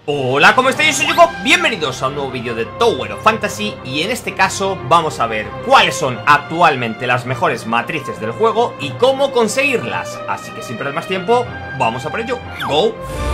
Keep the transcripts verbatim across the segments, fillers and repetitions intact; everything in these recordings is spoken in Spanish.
Hola, ¿cómo estáis? Yo soy Yuko, bienvenidos a un nuevo vídeo de Tower of Fantasy. Y en este caso vamos a ver cuáles son actualmente las mejores matrices del juego y cómo conseguirlas. Así que sin perder más tiempo, vamos a por ello. ¡Go!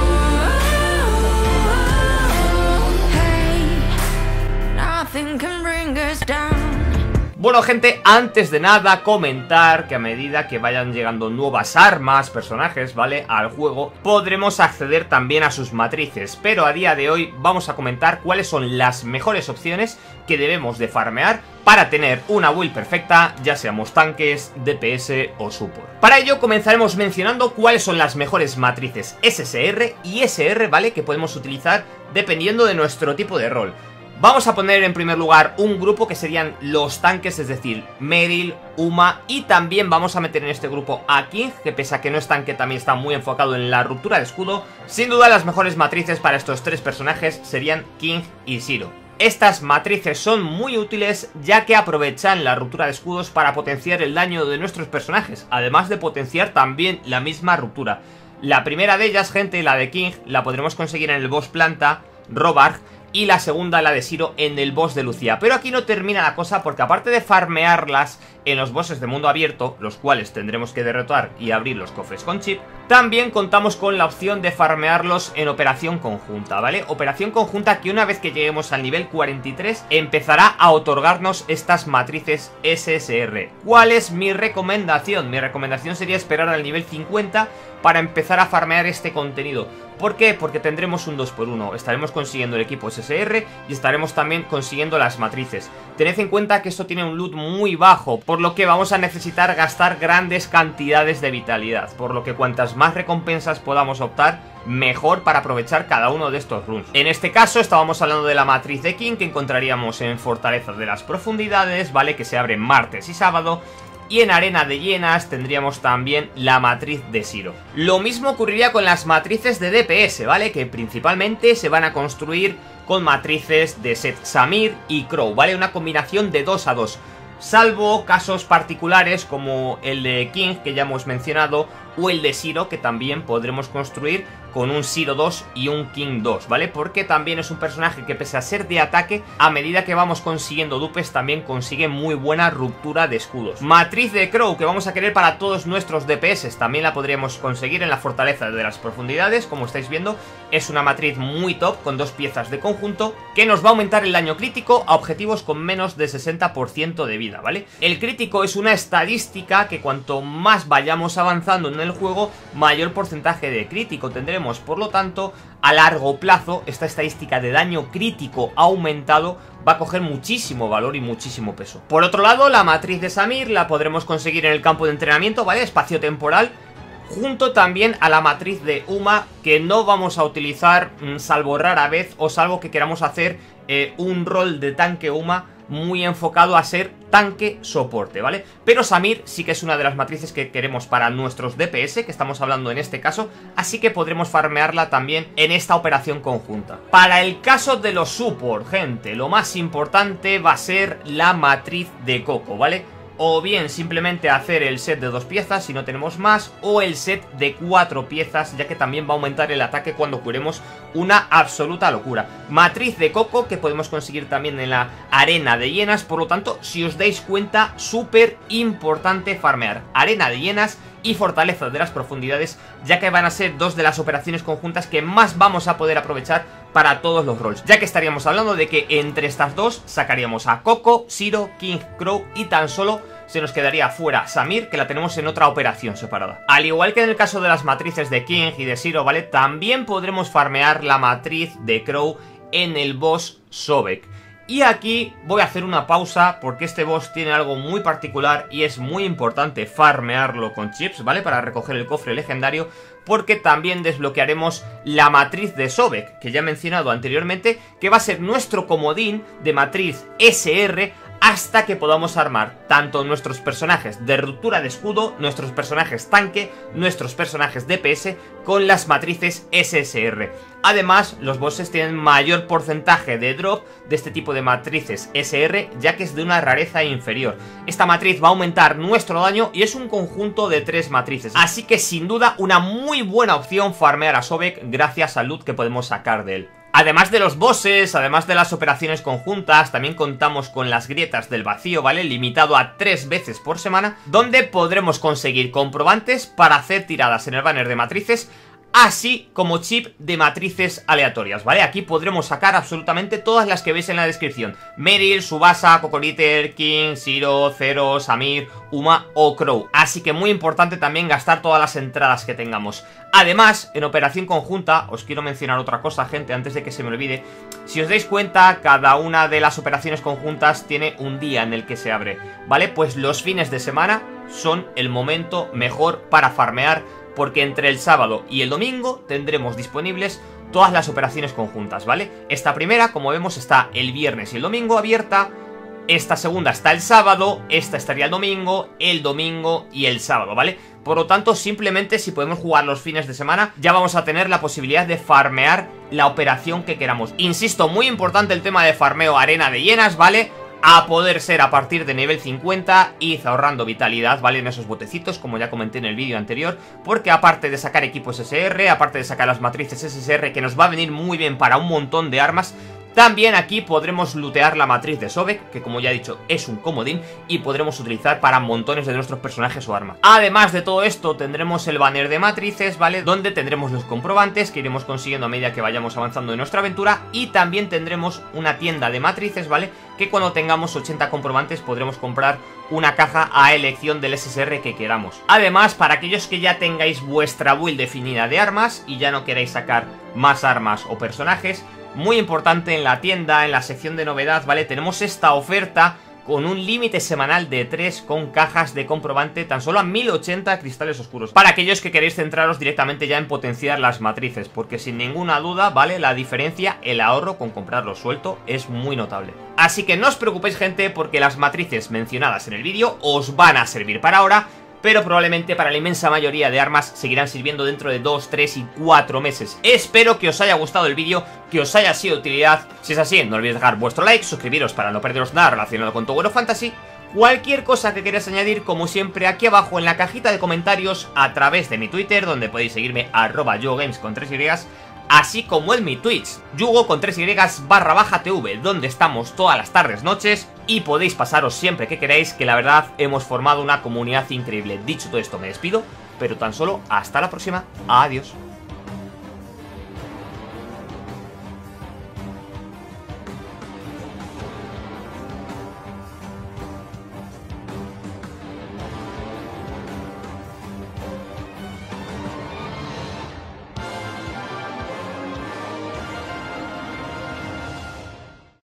Bueno, gente, antes de nada comentar que a medida que vayan llegando nuevas armas, personajes, ¿vale?, al juego, podremos acceder también a sus matrices. Pero a día de hoy vamos a comentar cuáles son las mejores opciones que debemos de farmear para tener una build perfecta, ya seamos tanques, D P S o support. Para ello comenzaremos mencionando cuáles son las mejores matrices S S R y S R, ¿vale?, que podemos utilizar dependiendo de nuestro tipo de rol. Vamos a poner en primer lugar un grupo que serían los tanques, es decir, Meryl, Uma, y también vamos a meter en este grupo a King, que pese a que no es tanque también está muy enfocado en la ruptura de escudo. Sin duda las mejores matrices para estos tres personajes serían King y Zero. Estas matrices son muy útiles ya que aprovechan la ruptura de escudos para potenciar el daño de nuestros personajes, además de potenciar también la misma ruptura. La primera de ellas, gente, la de King, la podremos conseguir en el boss planta, Robarg, y la segunda, la de Zero, en el boss de Lucia. Pero aquí no termina la cosa, porque aparte de farmearlas en los bosses de mundo abierto, los cuales tendremos que derrotar y abrir los cofres con chip, también contamos con la opción de farmearlos en operación conjunta, ¿vale? Operación conjunta que una vez que lleguemos al nivel cuarenta y tres empezará a otorgarnos estas matrices S S R. ¿Cuál es mi recomendación? Mi recomendación sería esperar al nivel cincuenta para empezar a farmear este contenido. ¿Por qué? Porque tendremos un dos por uno, estaremos consiguiendo el equipo S S R y estaremos también consiguiendo las matrices. Tened en cuenta que esto tiene un loot muy bajo, por lo que vamos a necesitar gastar grandes cantidades de vitalidad, por lo que cuantas más recompensas podamos optar, mejor para aprovechar cada uno de estos runs. En este caso estábamos hablando de la matriz de King, que encontraríamos en Fortaleza de las Profundidades, ¿vale?, que se abre martes y sábado. Y en Arena de Hienas tendríamos también la matriz de Zero. Lo mismo ocurriría con las matrices de D P S, ¿vale?, que principalmente se van a construir con matrices de Seth Samir y Crow, ¿vale? Una combinación de dos a dos. Salvo casos particulares como el de King, que ya hemos mencionado, o el de Zero, que también podremos construir con un Zero dos y un King dos, ¿vale? Porque también es un personaje que, pese a ser de ataque, a medida que vamos consiguiendo dupes, también consigue muy buena ruptura de escudos. Matriz de Crow, que vamos a querer para todos nuestros D P S, también la podríamos conseguir en la Fortaleza de las Profundidades. Como estáis viendo, es una matriz muy top, con dos piezas de conjunto, que nos va a aumentar el daño crítico a objetivos con menos de sesenta por ciento de vida, ¿vale? El crítico es una estadística que cuanto más vayamos avanzando en el juego, mayor porcentaje de crítico tendremos. Por lo tanto, a largo plazo, esta estadística de daño crítico aumentado va a coger muchísimo valor y muchísimo peso. Por otro lado, la matriz de Samir la podremos conseguir en el campo de entrenamiento, ¿vale?, espacio temporal, junto también a la matriz de Uma, que no vamos a utilizar mmm, salvo rara vez, o salvo que queramos hacer eh, un rol de tanque Uma muy enfocado a ser tanque soporte, ¿vale? Pero Samir sí que es una de las matrices que queremos para nuestros D P S, que estamos hablando en este caso, así que podremos farmearla también en esta operación conjunta. Para el caso de los support, gente, lo más importante va a ser la matriz de Coco, ¿vale? O bien simplemente hacer el set de dos piezas si no tenemos más, o el set de cuatro piezas, ya que también va a aumentar el ataque cuando curemos, una absoluta locura. Matriz de Coco que podemos conseguir también en la Arena de Hienas, por lo tanto, si os dais cuenta, súper importante farmear Arena de Hienas y Fortaleza de las Profundidades, ya que van a ser dos de las operaciones conjuntas que más vamos a poder aprovechar para todos los roles, ya que estaríamos hablando de que entre estas dos sacaríamos a Coco, Zero, King, Crow, y tan solo se nos quedaría fuera Samir, que la tenemos en otra operación separada. Al igual que en el caso de las matrices de King y de Zero, ¿vale?, también podremos farmear la matriz de Crow en el boss Sobek. Y aquí voy a hacer una pausa porque este boss tiene algo muy particular y es muy importante farmearlo con chips, ¿vale?, para recoger el cofre legendario, porque también desbloquearemos la matriz de Sobek, que ya he mencionado anteriormente, que va a ser nuestro comodín de matriz S R hasta que podamos armar tanto nuestros personajes de ruptura de escudo, nuestros personajes tanque, nuestros personajes D P S con las matrices S S R. Además, los bosses tienen mayor porcentaje de drop de este tipo de matrices S R, ya que es de una rareza inferior. Esta matriz va a aumentar nuestro daño y es un conjunto de tres matrices, así que sin duda una muy buena opción farmear a Sobek gracias al loot que podemos sacar de él. Además de los bosses, además de las operaciones conjuntas, también contamos con las grietas del vacío, ¿vale? Limitado a tres veces por semana, donde podremos conseguir comprobantes para hacer tiradas en el banner de matrices, así como chip de matrices aleatorias, ¿vale? Aquí podremos sacar absolutamente todas las que veis en la descripción: Meryl, Subasa, Cocoliter, King, Zero, Zero, Samir, Uma o Crow. Así que muy importante también gastar todas las entradas que tengamos. Además, en operación conjunta, os quiero mencionar otra cosa, gente, antes de que se me olvide. Si os dais cuenta, cada una de las operaciones conjuntas tiene un día en el que se abre, ¿vale? Pues los fines de semana son el momento mejor para farmear, porque entre el sábado y el domingo tendremos disponibles todas las operaciones conjuntas, ¿vale? Esta primera, como vemos, está el viernes y el domingo abierta. Esta segunda está el sábado, esta estaría el domingo, el domingo y el sábado, ¿vale? Por lo tanto, simplemente si podemos jugar los fines de semana, ya vamos a tener la posibilidad de farmear la operación que queramos. Insisto, muy importante el tema de farmeo arena de hienas, ¿vale? A poder ser a partir de nivel cincuenta, id ahorrando vitalidad, ¿vale? En esos botecitos, como ya comenté en el vídeo anterior, porque aparte de sacar equipos S R, aparte de sacar las matrices S R, que nos va a venir muy bien para un montón de armas, también aquí podremos lootear la matriz de Sobek, que como ya he dicho es un comodín, y podremos utilizar para montones de nuestros personajes o armas. Además de todo esto, tendremos el banner de matrices, ¿vale? Donde tendremos los comprobantes que iremos consiguiendo a medida que vayamos avanzando en nuestra aventura, y también tendremos una tienda de matrices, ¿vale? Que cuando tengamos ochenta comprobantes podremos comprar una caja a elección del S S R que queramos. Además, para aquellos que ya tengáis vuestra build definida de armas y ya no queráis sacar más armas o personajes, muy importante, en la tienda, en la sección de novedad, ¿vale? Tenemos esta oferta con un límite semanal de tres con cajas de comprobante tan solo a mil ochenta cristales oscuros. Para aquellos que queréis centraros directamente ya en potenciar las matrices, porque sin ninguna duda, ¿vale? La diferencia, el ahorro con comprarlo suelto es muy notable. Así que no os preocupéis, gente, porque las matrices mencionadas en el vídeo os van a servir para ahora, pero probablemente para la inmensa mayoría de armas seguirán sirviendo dentro de dos, tres y cuatro meses. Espero que os haya gustado el vídeo, que os haya sido de utilidad. Si es así, no olvidéis dejar vuestro like, suscribiros para no perderos nada relacionado con Tower of Fantasy. Cualquier cosa que queráis añadir, como siempre, aquí abajo en la cajita de comentarios, a través de mi Twitter, donde podéis seguirme, arroba yugogames con tres Y, así como en mi Twitch, yugo con tres Y barra baja tv, donde estamos todas las tardes, noches, y podéis pasaros siempre que queráis, que la verdad hemos formado una comunidad increíble. Dicho todo esto, me despido, pero tan solo hasta la próxima. Adiós.